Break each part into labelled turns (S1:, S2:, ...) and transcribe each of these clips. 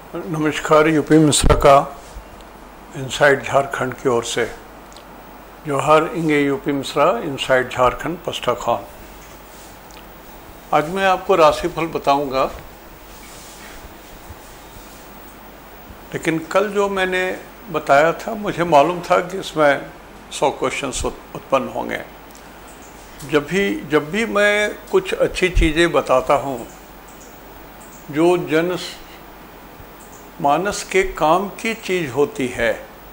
S1: नमस्कार। यूपी मिश्रा का इनसाइड झारखंड की ओर से जोहार इंगे यूपी मिश्रा इनसाइड झारखंड पस्टा खान। आज मैं आपको राशिफल बताऊंगा, लेकिन कल जो मैंने बताया था मुझे मालूम था कि इसमें 100 क्वेश्चंस उत्पन्न होंगे। जब भी मैं कुछ अच्छी चीज़ें बताता हूँ जो जन मानस के काम की चीज़ होती है,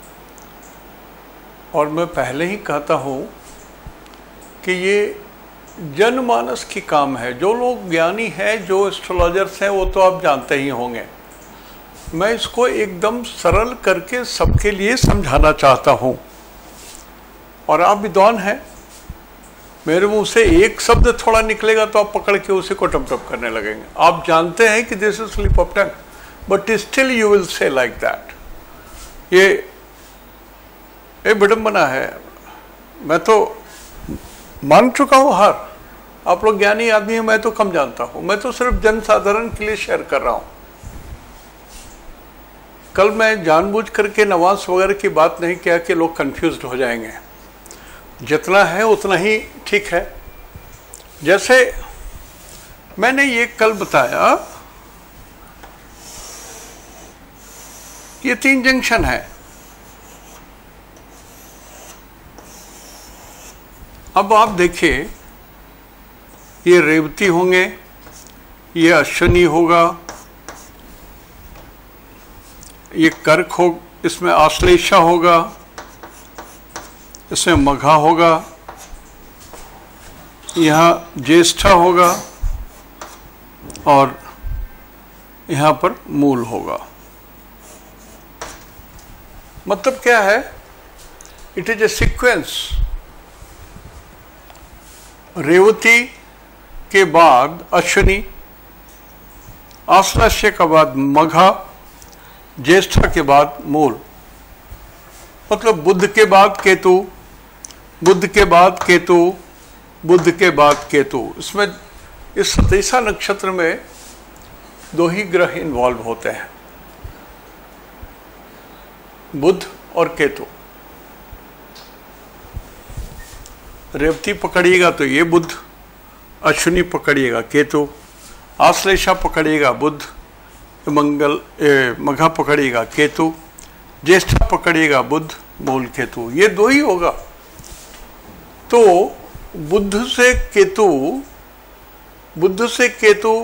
S1: और मैं पहले ही कहता हूँ कि ये जनमानस की काम है। जो लोग ज्ञानी हैं, जो एस्ट्रोलॉजर्स हैं, वो तो आप जानते ही होंगे। मैं इसको एकदम सरल करके सबके लिए समझाना चाहता हूँ। और आप विद्वान हैं, मेरे मुंह से एक शब्द थोड़ा निकलेगा तो आप पकड़ के उसी को टप टप करने लगेंगे। आप जानते हैं कि this is slip of tongue, but still you will say like that. ये विडंबना है। मैं तो मान चुका हूँ हार। आप लोग ज्ञानी आदमी हैं, मैं तो कम जानता हूँ। मैं तो सिर्फ जनसाधारण के लिए शेयर कर रहा हूँ। कल मैं जानबूझ करके नवाज वगैरह की बात नहीं किया कि लोग कंफ्यूज्ड हो जाएंगे। जितना है उतना ही ठीक है। जैसे मैंने ये कल बताया, ये 3 जंक्शन है। अब आप देखिए, ये रेवती होंगे, ये अश्विनी होगा, ये कर्क हो, इसमें आश्लेषा होगा, इसमें मघा होगा, यहाँ ज्येष्ठा होगा और यहाँ पर मूल होगा। मतलब क्या है? It is a sequence. Revati के बाद अश्विनी, आश्लेषा के बाद मघा, ज्येष्ठा के बाद मूल। मतलब बुध के बाद केतु, बुध के बाद केतु, बुध के बाद केतु। इसमें इस सतीसा नक्षत्र में 2 ही ग्रह इन्वॉल्व होते हैं, बुध और केतु। रेवती पकड़िएगा तो ये बुध, अश्विनी पकड़िएगा केतु, आश्लेषा पकड़िएगा बुध, मघा पकड़िएगा केतु, ज्येष्ठा पकड़िएगा बुध, मूल केतु। ये 2 ही होगा। तो बुध से केतु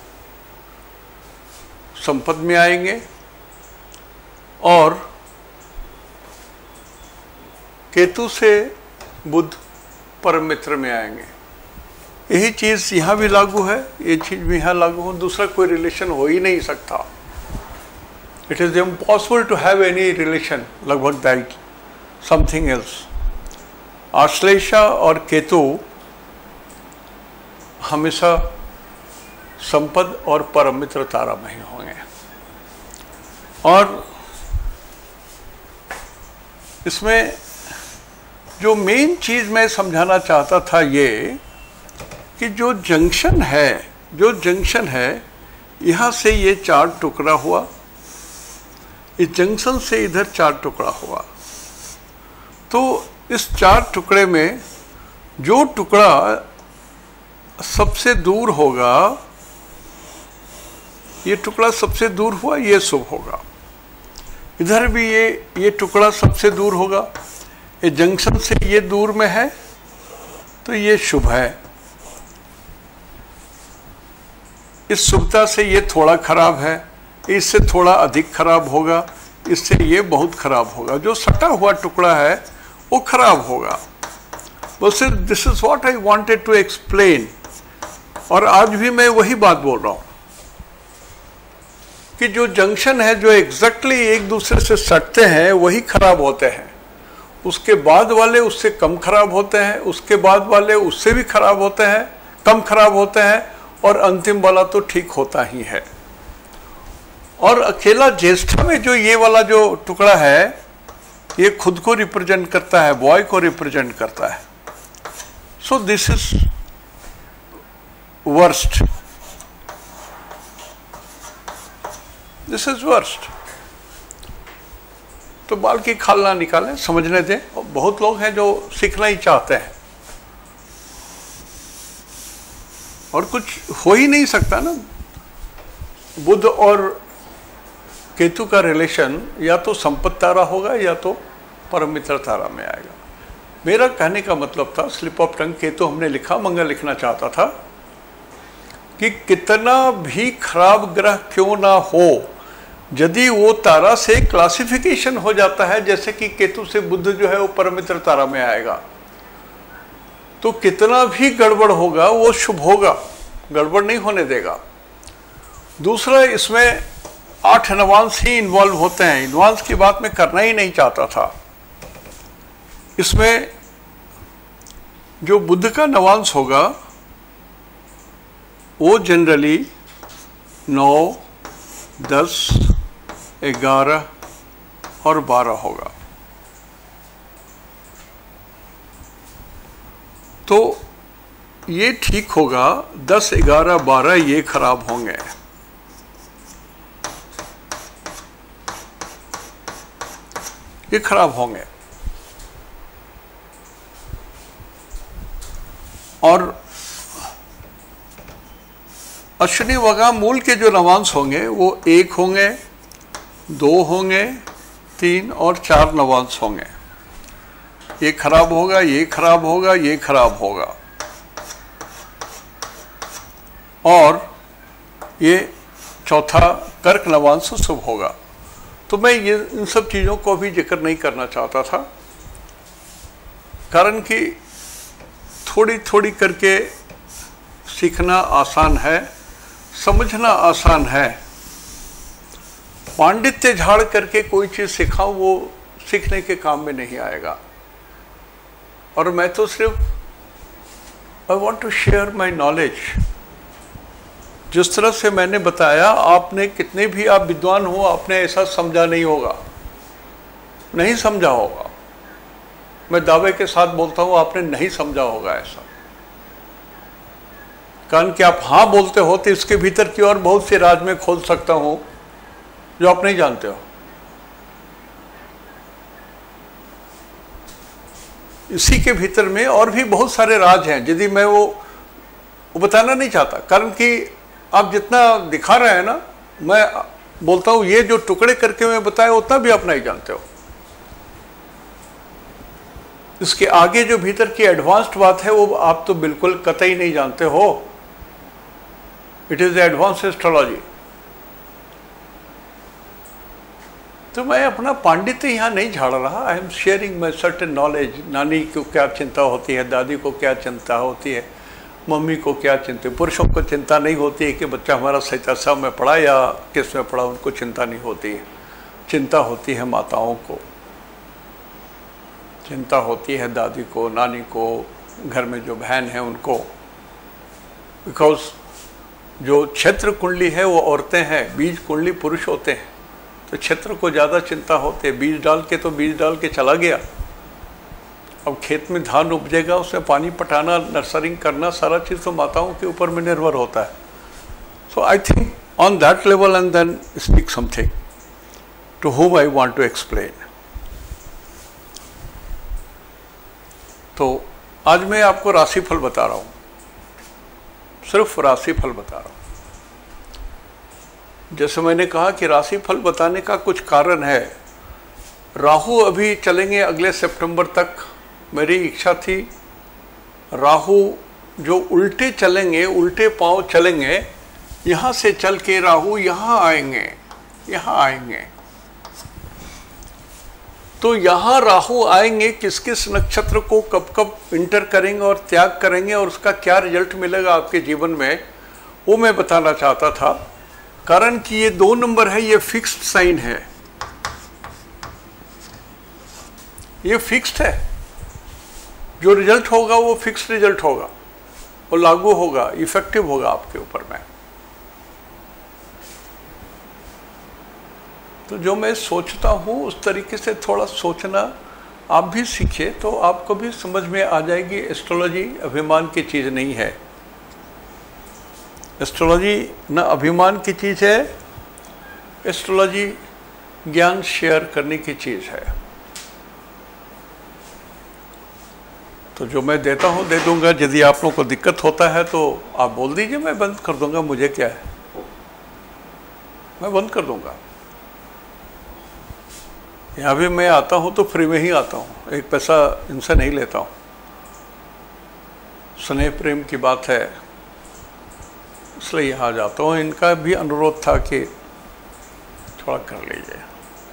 S1: संपद में आएंगे और केतु से बुध परम मित्र में आएंगे। यही चीज यहां भी लागू है, ये चीज भी यहां लागू हो। दूसरा कोई रिलेशन हो ही नहीं सकता। It is impossible to have any relation लगभग दैट समथिंग एल्स। आश्लेषा और केतु हमेशा संपद और परम मित्र तारा में ही होंगे। और इसमें जो मेन चीज मैं समझाना चाहता था ये कि जो जंक्शन है यहां से ये 4 टुकड़ा हुआ, इस जंक्शन से इधर 4 टुकड़ा हुआ। तो इस 4 टुकड़े में जो टुकड़ा सबसे दूर होगा, ये टुकड़ा सबसे दूर हुआ, ये शुभ होगा। इधर भी ये टुकड़ा सबसे दूर होगा, ये जंक्शन से ये दूर में है तो ये शुभ है। इस शुभता से ये थोड़ा खराब है, इससे थोड़ा अधिक खराब होगा, इससे ये बहुत खराब होगा। जो सटा हुआ टुकड़ा है वो खराब होगा। बस this is what I wanted to explain. और आज भी मैं वही बात बोल रहा हूं कि जो जंक्शन है, जो एग्जैक्टली एक दूसरे से सटते हैं, वही खराब होते हैं। उसके बाद वाले उससे कम खराब होते हैं, उसके बाद वाले उससे भी खराब होते हैं, कम खराब होते हैं, और अंतिम वाला तो ठीक होता ही है। और अकेला ज्येष्ठा में जो ये वाला जो टुकड़ा है, ये खुद को रिप्रेजेंट करता है, बॉय को रिप्रेजेंट करता है। So this is worst. This is worst. तो बाल की खाल ना निकालें, समझने दें। बहुत लोग हैं जो सीखना ही चाहते हैं और कुछ हो ही नहीं सकता ना। बुध और केतु का रिलेशन या तो संपत्ति तारा होगा या तो परम मित्र तारा में आएगा। मेरा कहने का मतलब था, स्लिप ऑफ टंग केतु हमने लिखा, मंगल लिखना चाहता था कि कितना भी खराब ग्रह क्यों ना हो, यदि वो तारा से क्लासिफिकेशन हो जाता है, जैसे कि केतु से बुध जो है वो परम मित्र तारा में आएगा, तो कितना भी गड़बड़ होगा वो शुभ होगा, गड़बड़ नहीं होने देगा। दूसरा, इसमें 8 नवांश ही इन्वॉल्व होते हैं। इन्वांस की बात मैं करना ही नहीं चाहता था। इसमें जो बुध का नवांश होगा वो जनरली 9, 10, 11 और 12 होगा। तो ये ठीक होगा, 10, 11, 12 ये खराब होंगे। ये खराब होंगे। और अश्विनी वगा मूल के जो नवांश होंगे वो 1 होंगे, 2 होंगे, 3 और 4 नवांश होंगे। ये खराब होगा, ये खराब होगा, ये खराब होगा। और ये चौथा कर्क नवांश शुभ होगा। तो मैं ये इन सब चीज़ों को भी जिक्र नहीं करना चाहता था, कारण कि थोड़ी थोड़ी करके सीखना आसान है, समझना आसान है। पांडित्य झाड़ करके कोई चीज़ सिखाऊं वो सीखने के काम में नहीं आएगा। और मैं तो सिर्फ I want to share my knowledge. जिस तरह से मैंने बताया, आपने कितने भी आप विद्वान हो, आपने ऐसा समझा नहीं होगा, नहीं समझा होगा। मैं दावे के साथ बोलता हूं, आपने नहीं समझा होगा ऐसा। कारण कि आप हाँ बोलते हो तो इसके भीतर की और बहुत से राज में खोल सकता हूं जो आप नहीं जानते हो। इसी के भीतर में और भी बहुत सारे राज हैं, यदि मैं वो बताना नहीं चाहता। कारण कि आप जितना दिखा रहे हैं ना, मैं बोलता हूं ये जो टुकड़े करके मैं बताया उतना भी आप नहीं जानते हो। इसके आगे जो भीतर की एडवांस्ड बात है वो आप तो बिल्कुल कतई नहीं जानते हो। It is advance astrology. तो मैं अपना पांडित्य यहाँ नहीं झाड़ रहा। I am sharing my certain knowledge. नानी को क्या चिंता होती है, दादी को क्या चिंता होती है, मम्मी को क्या चिंता। पुरुषों को चिंता नहीं होती है कि बच्चा हमारा सही में पढ़ा या किस में पढ़ा, उनको चिंता नहीं होती है। चिंता होती है माताओं को, चिंता होती है दादी को, नानी को, घर में जो बहन है उनको। बिकॉज जो क्षेत्र कुंडली है वो औरतें हैं, बीज कुंडली पुरुष होते हैं। तो क्षेत्र को ज़्यादा चिंता होती है। बीज डाल के तो बीज डाल के चला गया, अब खेत में धान उपजेगा, उसमें पानी पटाना, नर्सरिंग करना, सारा चीज़ तो माताओं के ऊपर में निर्भर होता है। So I think on that level and then speak something to whom I want to explain. तो आज मैं आपको राशिफल बता रहा हूँ, सिर्फ राशिफल बता रहा हूँ। जैसे मैंने कहा कि राशिफल बताने का कुछ कारण है। राहु अभी चलेंगे अगले सितंबर तक। मेरी इच्छा थी राहु जो उल्टे चलेंगे, उल्टे पांव चलेंगे, यहाँ से चल के राहु यहाँ आएंगे, यहाँ आएंगे। तो यहाँ राहु आएंगे, किस किस नक्षत्र को कब कब इंटर करेंगे और त्याग करेंगे और उसका क्या रिजल्ट मिलेगा आपके जीवन में, वो मैं बताना चाहता था। कारण कि ये 2 नंबर है, ये फिक्स्ड साइन है, ये फिक्स्ड है। जो रिजल्ट होगा वो फिक्स्ड रिजल्ट होगा, वो लागू होगा, इफेक्टिव होगा आपके ऊपर में। तो जो मैं सोचता हूँ उस तरीके से थोड़ा सोचना आप भी सीखिए, तो आपको भी समझ में आ जाएगी। एस्ट्रोलॉजी अभिमान की चीज़ नहीं है। एस्ट्रोलॉजी न अभिमान की चीज़ है, एस्ट्रोलॉजी ज्ञान शेयर करने की चीज़ है। तो जो मैं देता हूँ दे दूंगा। यदि आप लोगों को दिक्कत होता है तो आप बोल दीजिए, मैं बंद कर दूंगा, मुझे क्या है, मैं बंद कर दूंगा। यहाँ भी मैं आता हूँ तो फ्री में ही आता हूँ, एक पैसा इनसे नहीं लेता हूँ। स्नेह प्रेम की बात है इसलिए यहाँ जाता हूँ। इनका भी अनुरोध था कि थोड़ा कर लीजिए।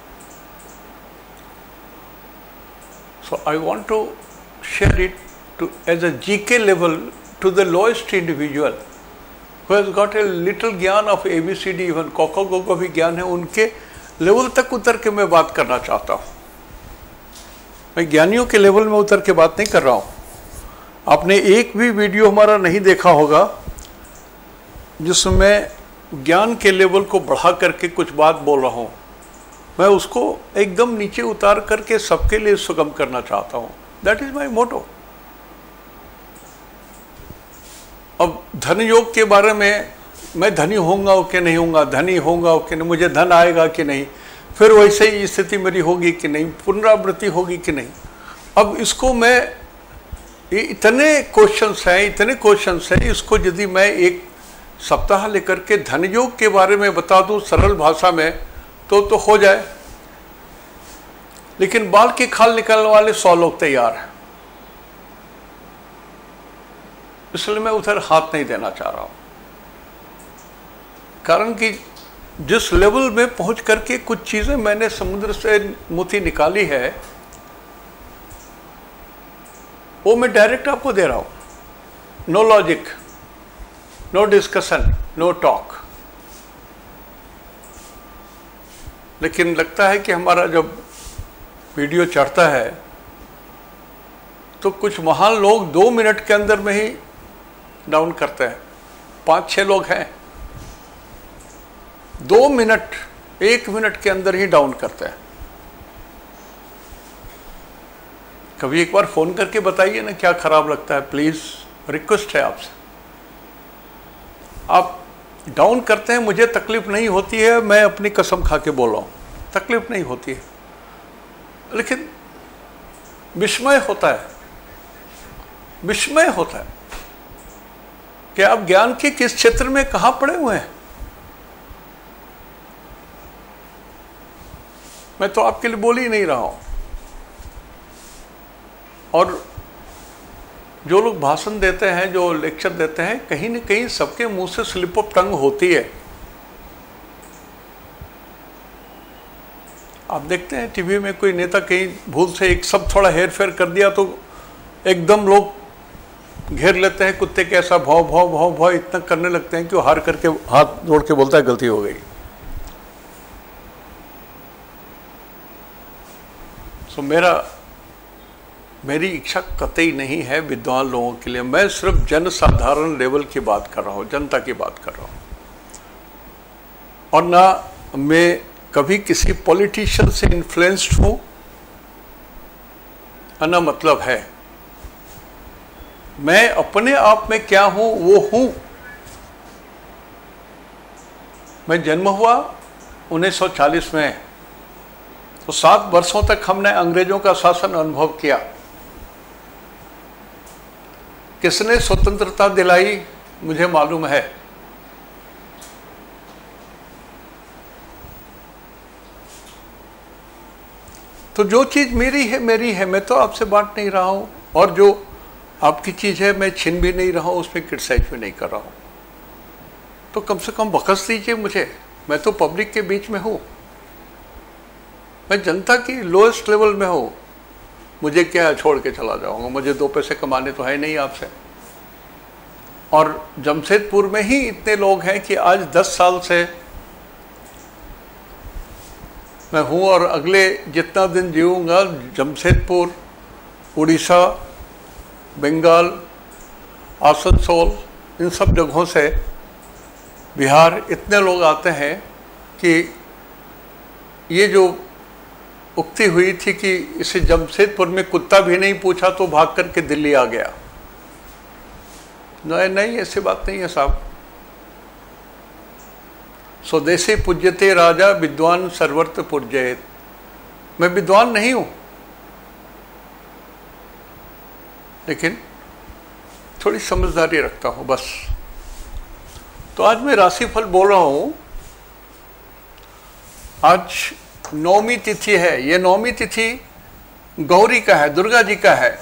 S1: So I want to share it to as a GK level to the lowest individual who has got a little ज्ञान of ABCD, even कोको को भी ज्ञान है, उनके लेवल तक उतर के मैं बात करना चाहता हूँ। मैं ज्ञानियों के लेवल में उतर के बात नहीं कर रहा हूँ। आपने एक भी वीडियो हमारा नहीं देखा होगा जिसमें ज्ञान के लेवल को बढ़ा करके कुछ बात बोल रहा हूँ। मैं उसको एकदम नीचे उतार करके सबके लिए सुगम करना चाहता हूँ। That is my motto. अब धन योग के बारे में मैं धनी होऊंगा कि नहीं होऊंगा, धनी होऊंगा कि नहीं, मुझे धन आएगा कि नहीं, फिर वैसे ही स्थिति मेरी होगी कि नहीं, पुनरावृत्ति होगी कि नहीं। अब इसको मैं ये इतने क्वेश्चंस हैं, इसको यदि मैं एक सप्ताह लेकर के धन योग के बारे में बता दूं सरल भाषा में तो हो जाए, लेकिन बाल की खाल निकालने वाले 100 लोग तैयार हैं। इसलिए मैं उधर हाथ नहीं देना चाह रहा हूं। कारण कि जिस लेवल में पहुंच करके कुछ चीजें मैंने समुद्र से मोती निकाली है वो मैं डायरेक्ट आपको दे रहा हूं। No logic, no discussion, no talk. लेकिन लगता है कि हमारा जब वीडियो चढ़ता है तो कुछ महान लोग 2 मिनट के अंदर में ही डाउन करते हैं। 5-6 लोग हैं 2 मिनट 1 मिनट के अंदर ही डाउन करते हैं। कभी एक बार फोन करके बताइए ना क्या खराब लगता है, प्लीज रिक्वेस्ट है आपसे। आप डाउन करते हैं, मुझे तकलीफ नहीं होती है, मैं अपनी कसम खा के बोल रहा हूं, तकलीफ नहीं होती है, लेकिन विस्मय होता है, विस्मय होता है कि आप ज्ञान के किस क्षेत्र में कहां पड़े हुए हैं। मैं तो आपके लिए बोल ही नहीं रहा हूं। और जो लोग भाषण देते हैं, जो लेक्चर देते हैं, कहीं न कहीं सबके मुंह से स्लिप ऑफ टंग होती है। आप देखते हैं टीवी में कोई नेता कहीं भूल से एक सब थोड़ा हेर फेर कर दिया तो एकदम लोग घेर लेते हैं, कुत्ते के ऐसा भाव भाव भाव भाव इतना करने लगते हैं कि वो हार करके हाथ जोड़ के बोलता है गलती हो गई। सो मेरी इच्छा कतई नहीं है विद्वान लोगों के लिए। मैं सिर्फ जन साधारण लेवल की बात कर रहा हूं, जनता की बात कर रहा हूं। और ना मैं कभी किसी पॉलिटिशियन से इन्फ्लुएंस्ड हूं, ना मतलब है। मैं अपने आप में क्या हूं वो हूं। मैं जन्म हुआ 1940 में, तो 7 वर्षों तक हमने अंग्रेजों का शासन अनुभव किया। किसने स्वतंत्रता दिलाई मुझे मालूम है। तो जो चीज मेरी है, मैं तो आपसे बांट नहीं रहा हूं, और जो आपकी चीज है मैं छीन भी नहीं रहा हूं, उसमें क्रिटिसाइज भी नहीं कर रहा हूं। तो कम से कम बखस दीजिए मुझे। मैं तो पब्लिक के बीच में हूं, मैं जनता की लोएस्ट लेवल में हूं। मुझे क्या छोड़ के चला जाऊंगा, मुझे 2 पैसे कमाने तो है नहीं आपसे। और जमशेदपुर में ही इतने लोग हैं कि आज 10 साल से मैं हूं, और अगले जितना दिन जीऊंगा जमशेदपुर, उड़ीसा, बंगाल, आसनसोल, इन सब जगहों से, बिहार, इतने लोग आते हैं कि ये जो उक्ति हुई थी कि इसे जमशेदपुर में कुत्ता भी नहीं पूछा तो भाग करके दिल्ली आ गया। नहीं, ऐसी बात नहीं है साहब। स्वदेशी पूज्यते राजा विद्वान सर्वत्र पूज्येत। मैं विद्वान नहीं हूं, लेकिन थोड़ी समझदारी रखता हूं बस। तो आज मैं राशिफल बोल रहा हूं। आज नौमी तिथि है। ये नौमी तिथि गौरी का है, दुर्गा जी का है।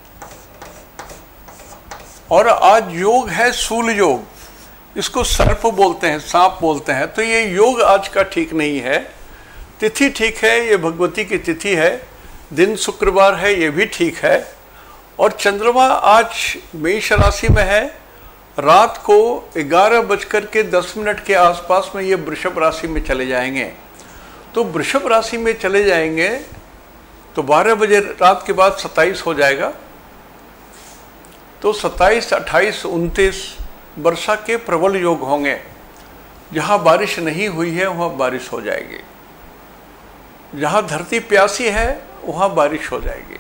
S1: और आज योग है शूल योग। इसको सर्प बोलते हैं, सांप बोलते हैं। तो ये योग आज का ठीक नहीं है। तिथि ठीक है, ये भगवती की तिथि है। दिन शुक्रवार है, ये भी ठीक है। और चंद्रमा आज मेष राशि में है। रात को 11:10 के आसपास में ये वृषभ राशि में चले जाएंगे। तो वृषभ राशि में चले जाएंगे तो 12 बजे रात के बाद 27 हो जाएगा। तो 27, 28, 29 वर्षा के प्रबल योग होंगे। जहाँ बारिश नहीं हुई है वहाँ बारिश हो जाएगी। जहाँ धरती प्यासी है वहाँ बारिश हो जाएगी।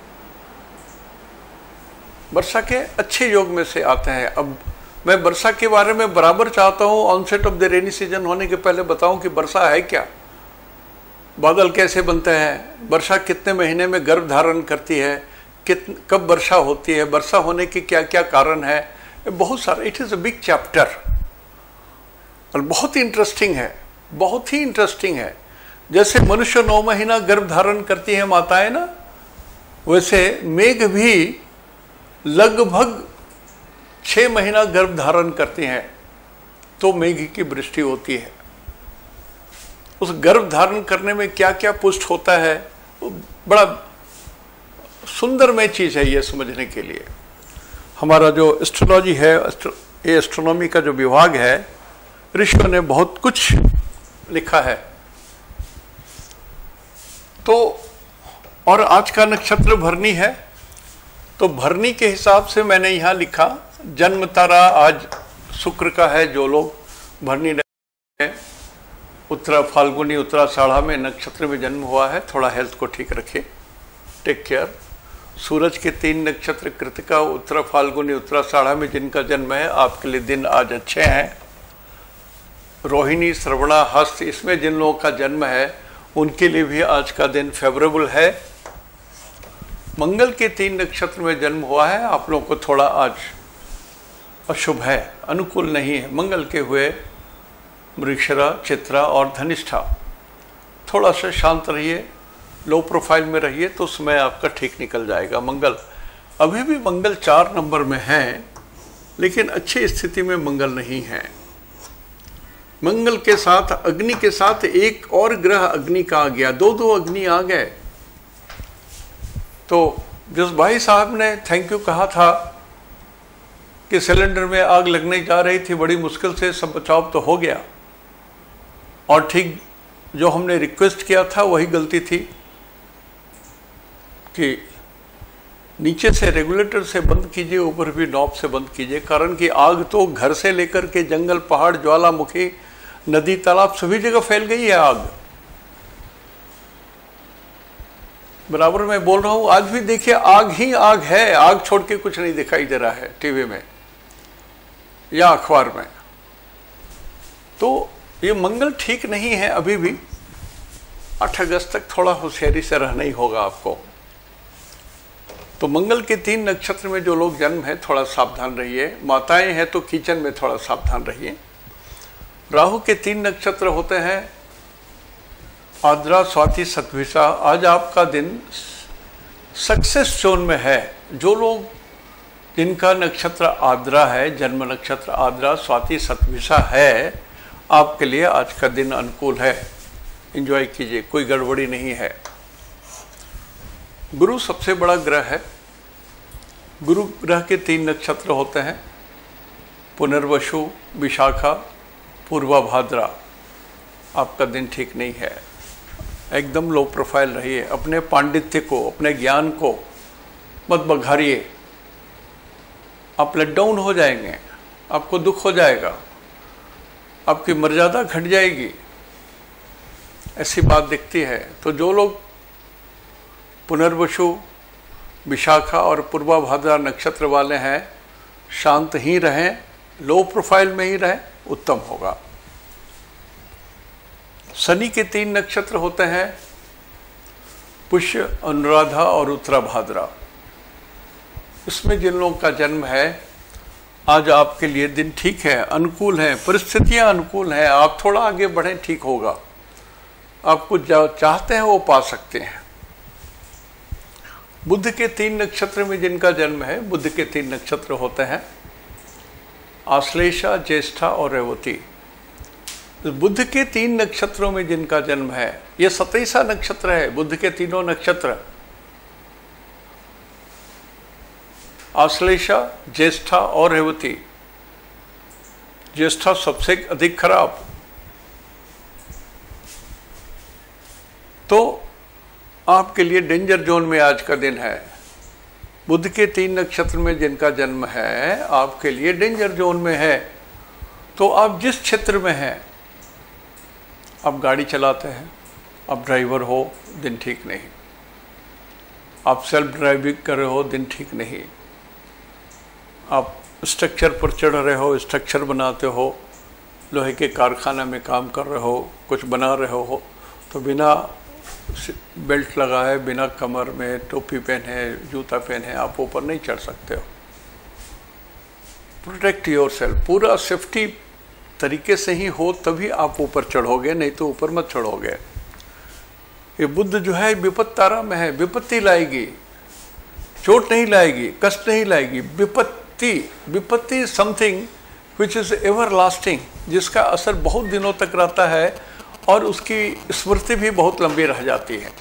S1: वर्षा के अच्छे योग में से आते हैं। अब मैं वर्षा के बारे में बराबर चाहता हूँ onset of the rainy season होने के पहले बताऊं कि वर्षा है क्या, बादल कैसे बनते हैं, वर्षा कितने महीने में गर्भ धारण करती है, कब वर्षा होती है, वर्षा होने के क्या क्या कारण है। बहुत सारा, it is a big chapter और बहुत ही इंटरेस्टिंग है, बहुत ही इंटरेस्टिंग है। जैसे मनुष्य 9 महीना गर्भ धारण करती है माताएं ना, वैसे मेघ भी लगभग 6 महीना गर्भ धारण करती हैं तो मेघ की वृष्टि होती है। उस गर्भ धारण करने में क्या क्या पुष्ट होता है, वो बड़ा सुंदरमय चीज़ है ये समझने के लिए। हमारा जो एस्ट्रोलॉजी है, ये एस्ट्रोनॉमी का जो विभाग है, ऋषियों ने बहुत कुछ लिखा है। तो और आज का नक्षत्र भरनी है, तो भरनी के हिसाब से मैंने यहाँ लिखा जन्म तारा आज शुक्र का है। जो लोग भरनी है, उत्तरा फाल्गुनी उत्तराषाढ़ा में नक्षत्र में जन्म हुआ है, थोड़ा हेल्थ को ठीक रखिए, टेक केयर। सूरज के 3 नक्षत्र कृतिका, उत्तरा फाल्गुनी उत्तराषाढ़ा में जिनका जन्म है, आपके लिए दिन आज अच्छे हैं। रोहिणी श्रवणा हस्त, इसमें जिन लोगों का जन्म है उनके लिए भी आज का दिन फेवरेबल है। मंगल के 3 नक्षत्र में जन्म हुआ है, आप लोगों को थोड़ा आज अशुभ है, अनुकूल नहीं है। मंगल के हुए मृगशिरा, चित्रा और धनिष्ठा, थोड़ा सा शांत रहिए, लो प्रोफाइल में रहिए तो समय आपका ठीक निकल जाएगा। मंगल अभी भी मंगल 4 नंबर में है, लेकिन अच्छी स्थिति में मंगल नहीं है। मंगल के साथ अग्नि के साथ एक और ग्रह अग्नि का आ गया, 2 अग्नि आ गए। तो जिस भाई साहब ने थैंक यू कहा था कि सिलेंडर में आग लगने जा रही थी, बड़ी मुश्किल से सब बचाव तो हो गया, और ठीक जो हमने रिक्वेस्ट किया था वही गलती थी कि नीचे से रेगुलेटर से बंद कीजिए, ऊपर भी नॉब से बंद कीजिए। कारण कि आग तो घर से लेकर के जंगल, पहाड़, ज्वालामुखी, नदी, तालाब सभी जगह फैल गई है आग। बराबर मैं बोल रहा हूँ, आज भी देखिए आग ही आग है, आग छोड़ के कुछ नहीं दिखाई दे रहा है टीवी में या अखबार में। तो ये मंगल ठीक नहीं है अभी भी। 8 अगस्त तक थोड़ा होशियारी से रहना ही होगा आपको। तो मंगल के 3 नक्षत्र में जो लोग जन्म है थोड़ा सावधान रहिए। माताएं हैं तो किचन में थोड़ा सावधान रहिए। राहु के 3 नक्षत्र होते हैं आद्रा, स्वाति, शतभिषा। आज आपका दिन सक्सेस जोन में है। जो लोग जिनका नक्षत्र आद्रा है, जन्म नक्षत्र आद्रा, स्वाति, शतभिषा है, आपके लिए आज का दिन अनुकूल है। एंजॉय कीजिए, कोई गड़बड़ी नहीं है। गुरु सबसे बड़ा ग्रह है। गुरु ग्रह के 3 नक्षत्र होते हैं पुनर्वसु, विशाखा, पूर्वा भाद्रा। आपका दिन ठीक नहीं है, एकदम लो प्रोफाइल रहिए। अपने पांडित्य को, अपने ज्ञान को मत बघारिए, आप लेट डाउन हो जाएंगे, आपको दुख हो जाएगा, आपकी मर्यादा घट जाएगी, ऐसी बात दिखती है। तो जो लोग पुनर्वसु, विशाखा और पूर्वा भाद्रा नक्षत्र वाले हैं, शांत ही रहें, लो प्रोफाइल में ही रहें, उत्तम होगा। शनि के 3 नक्षत्र होते हैं, पुष्य, अनुराधा और उत्तराभाद्रा। इसमें जिन लोगों का जन्म है, आज आपके लिए दिन ठीक है, अनुकूल है, परिस्थितियां अनुकूल हैं, आप थोड़ा आगे बढ़ें, ठीक होगा। आप कुछ जो चाहते हैं वो पा सकते हैं। बुध के 3 नक्षत्र में जिनका जन्म है, बुध के 3 नक्षत्र होते हैं आश्लेषा, ज्येष्ठा और रेवती। बुध के 3 नक्षत्रों में जिनका जन्म है, यह 27वां नक्षत्र है, बुध के तीनों नक्षत्र आश्लेषा, ज्येष्ठा और रेवती। ज्येष्ठा सबसे अधिक खराब। तो आपके लिए डेंजर जोन में आज का दिन है। बुध के 3 नक्षत्र में जिनका जन्म है, आपके लिए डेंजर जोन में है। तो आप जिस क्षेत्र में हैं, आप गाड़ी चलाते हैं, आप ड्राइवर हो, दिन ठीक नहीं। आप सेल्फ ड्राइविंग कर रहे हो, दिन ठीक नहीं। आप स्ट्रक्चर पर चढ़ रहे हो, स्ट्रक्चर बनाते हो, लोहे के कारखाना में काम कर रहे हो, कुछ बना रहे हो, तो बिना बेल्ट लगाए, बिना कमर में टोपी पहने, जूता पहने आप ऊपर नहीं चढ़ सकते हो। प्रोटेक्ट योर सेल्फ, पूरा सेफ्टी तरीके से ही हो तभी आप ऊपर चढ़ोगे, नहीं तो ऊपर मत चढ़ोगे। ये बुध जो है विपत्ति तारा में है, विपत्ति लाएगी, चोट नहीं लाएगी, कष्ट नहीं लाएगी। विपत्ति something which is everlasting, जिसका असर बहुत दिनों तक रहता है और उसकी स्मृति भी बहुत लंबी रह जाती है।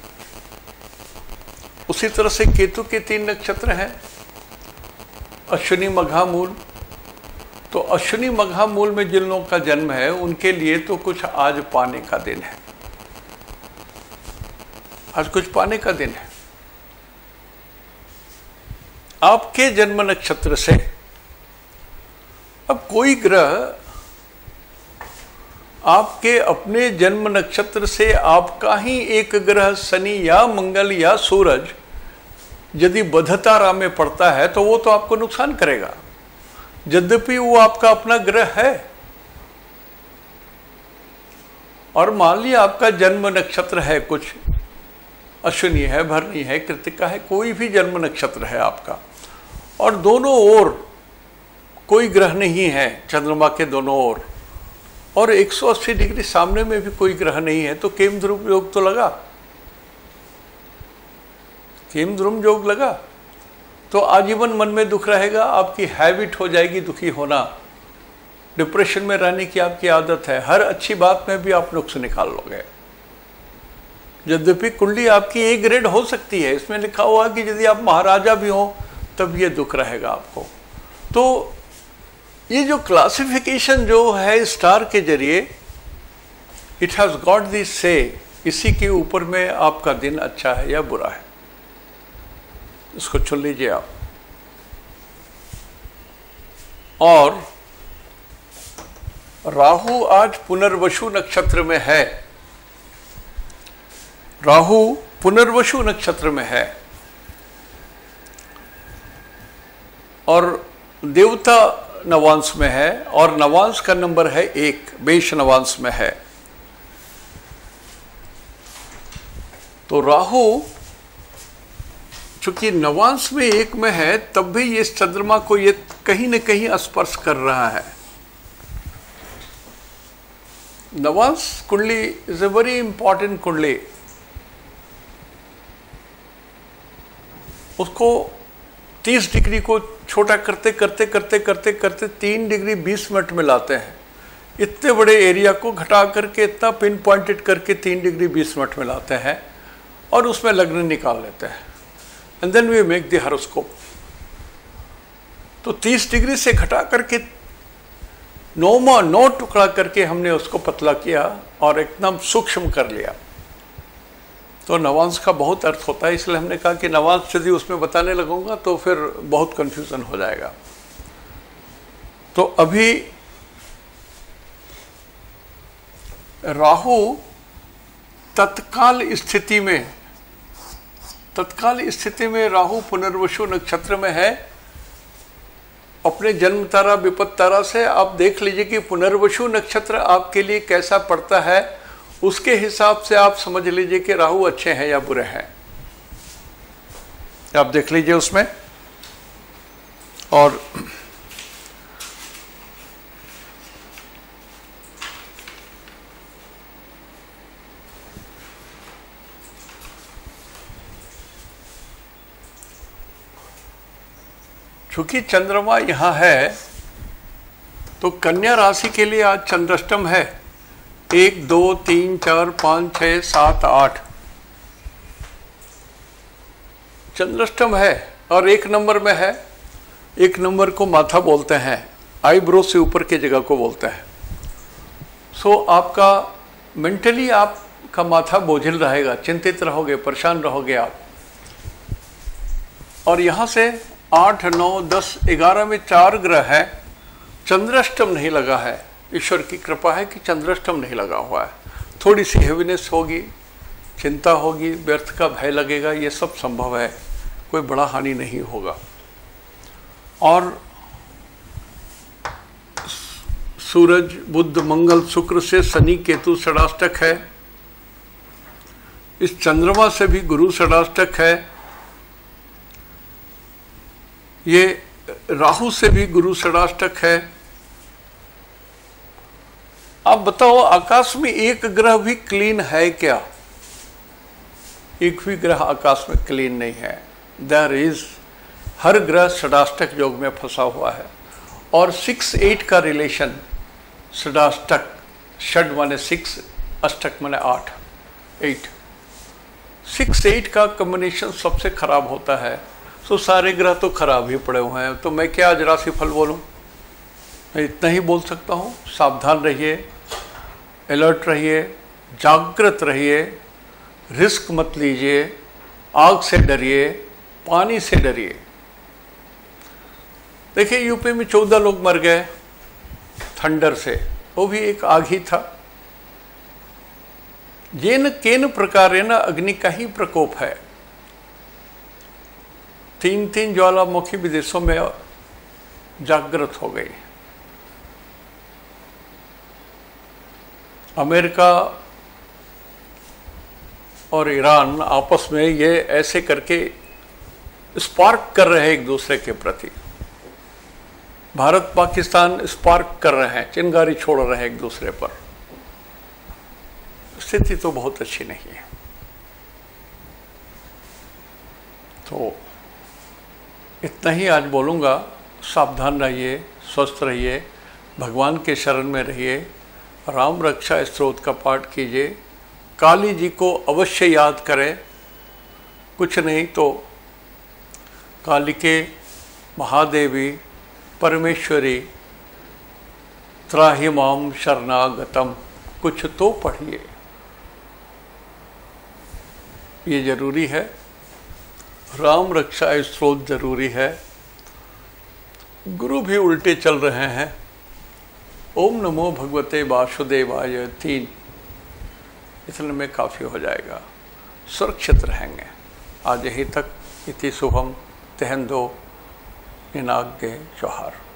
S1: उसी तरह से केतु के 3 नक्षत्र हैं, अश्विनी, मघा, मूल। तो अश्विनी, मघा, मूल में जिन लोगों का जन्म है, उनके लिए तो कुछ आज पाने का दिन है। आज कुछ पाने का दिन है। आपके जन्म नक्षत्र से अब कोई ग्रह आपके अपने जन्म नक्षत्र से आपका ही एक ग्रह शनि या मंगल या सूरज यदि बधतारा में पड़ता है तो वो तो आपको नुकसान करेगा, यद्यपि वो आपका अपना ग्रह है। और मान लिया आपका जन्म नक्षत्र है, कुछ अश्विनी है, भरणी है, कृतिका है, कोई भी जन्म नक्षत्र है आपका, और दोनों ओर कोई ग्रह नहीं है, चंद्रमा के दोनों ओर, और 180 डिग्री सामने में भी कोई ग्रह नहीं है, तो केम ध्रुव योग तो लगा, केम ध्रुव योग लगा। तो आजीवन मन में दुख रहेगा, आपकी हैबिट हो जाएगी दुखी होना, डिप्रेशन में रहने की आपकी आदत है, हर अच्छी बात में भी आप नुक्स निकाल लोगे। यद्यपि कुंडली आपकी ए ग्रेड हो सकती है, इसमें लिखा हुआ कि यदि आप महाराजा भी हो तब ये दुख रहेगा आपको। तो ये जो क्लासिफिकेशन जो है स्टार के जरिए, इट हैज गॉट दिस से, इसी के ऊपर में आपका दिन अच्छा है या बुरा है, इसको चुन लीजिए आप। और राहु आज पुनर्वसु नक्षत्र में है, राहु पुनर्वसु नक्षत्र में है, और देवता नवांश में है, और नवांश का नंबर है 1, मेष नवांश में है। तो राहु चूंकि नवांश में 1 में है, तब भी ये चंद्रमा को ये कहीं न कहीं स्पर्श कर रहा है। नवांश कुंडली इज ए वेरी इंपॉर्टेंट कुंडली। उसको 30 डिग्री को छोटा करते करते करते करते करते 3 डिग्री 20 मिनट में लाते हैं। इतने बड़े एरिया को घटा करके, इतना पिन पॉइंटेड करके 3 डिग्री 20 मिनट में लाते हैं और उसमें लग्न निकाल लेते हैं। And then we make the horoscope. तो 30 डिग्री से घटा करके 9 टुकड़ा करके हमने उसको पतला किया और एकदम सूक्ष्म कर लिया। तो नवांश का बहुत अर्थ होता है, इसलिए हमने कहा कि नवांश यदि उसमें बताने लगूंगा तो फिर बहुत कंफ्यूजन हो जाएगा। तो अभी राहु तत्काल स्थिति में राहु पुनर्वसु नक्षत्र में है। अपने जन्म तारा विपत्ति तारा से आप देख लीजिए कि पुनर्वसु नक्षत्र आपके लिए कैसा पड़ता है, उसके हिसाब से आप समझ लीजिए कि राहु अच्छे हैं या बुरे हैं, आप देख लीजिए उसमें। और चूंकि चंद्रमा यहां है तो कन्या राशि के लिए आज चंद्राष्टम है। 1 2 3 4 5 6 7 8 चंद्राष्टम है और 1 नंबर में है। 1 नंबर को माथा बोलते हैं, आईब्रो से ऊपर की जगह को बोलते हैं। सो आपका मेंटली आपका माथा बोझिल रहेगा, चिंतित रहोगे, परेशान रहोगे आप। और यहां से 8 9 10 11 में 4 ग्रह है, चंद्राष्टम नहीं लगा है। ईश्वर की कृपा है कि चंद्राष्टम नहीं लगा हुआ है। थोड़ी सी हेवीनेस होगी, चिंता होगी, व्यर्थ का भय लगेगा, ये सब संभव है, कोई बड़ा हानि नहीं होगा। और सूरज बुध मंगल शुक्र से शनि केतु षडाष्टक है। इस चंद्रमा से भी गुरु षडाष्टक है। ये राहु से भी गुरु षडाष्टक है। आप बताओ आकाश में एक ग्रह भी क्लीन है क्या? एक भी ग्रह आकाश में क्लीन नहीं है। देयर इज, हर ग्रह षडाष्टक योग में फंसा हुआ है। और 6-8 का रिलेशन, षडाष्टक, षड माने 6, अष्टक माने 8, 8, 6-8 का कॉम्बिनेशन सबसे खराब होता है। तो सारे ग्रह तो खराब ही पड़े हुए हैं, तो मैं क्या आज राशिफल बोलूं? मैं इतना ही बोल सकता हूं, सावधान रहिए, अलर्ट रहिए, जागृत रहिए, रिस्क मत लीजिए, आग से डरिए, पानी से डरिए। देखिए यूपी में 14 लोग मर गए थंडर से, वो भी एक आग ही था। येन केन प्रकारेण अग्नि का ही प्रकोप है। 3 ज्वालामुखी विदेशों में जागृत हो गई। अमेरिका और ईरान आपस में ये ऐसे करके स्पार्क कर रहे हैं एक दूसरे के प्रति। भारत पाकिस्तान स्पार्क कर रहे हैं, चिंगारी छोड़ रहे हैं एक दूसरे पर। स्थिति तो बहुत अच्छी नहीं है। तो इतना ही आज बोलूँगा। सावधान रहिए, स्वस्थ रहिए, भगवान के शरण में रहिए, राम रक्षा स्तोत्र का पाठ कीजिए, काली जी को अवश्य याद करें। कुछ नहीं तो कालिके, महादेवी, परमेश्वरी, त्राहि माम शरणागतम, कुछ तो पढ़िए, ये जरूरी है। राम रक्षा स्तोत्र जरूरी है। गुरु भी उल्टे चल रहे हैं। ओम नमो भगवते वासुदेवाय 3, इतने में काफ़ी हो जाएगा, सुरक्षित रहेंगे। आज यही तक। इति शुभम तेहंदो निनाग्य जोहार।